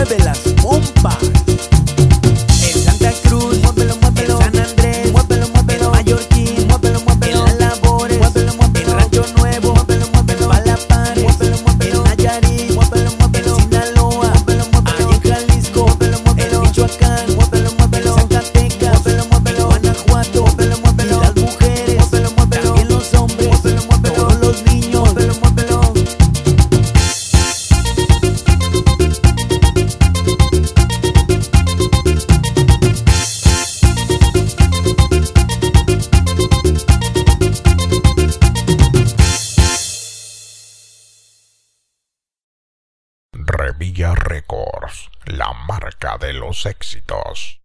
mueve las pompas. En Santa Cruz, muévelo, muévelo. En San Andrés, muévelo, muévelo. En Mallorquín, muévelo, muévelo. En Las Labores, muévelo, muévelo. En Rancho Nuevo, muévelo, muévelo. Palapares, muévelo, muévelo. En Nayarit, muévelo, muévelo. En Sinaloa, muévelo, muévelo. Allá en Jalisco, muévelo, muévelo. En Michoacán, muévelo, muévelo. En Zacatecas, muévelo, muévelo. En Guanajuato, muévelo, muévelo. Y las mujeres, muévelo, muévelo. También los hombres, muévelo, muévelo. Todos los niños, muévelo, muévelo. Revilla Records, la marca de los éxitos.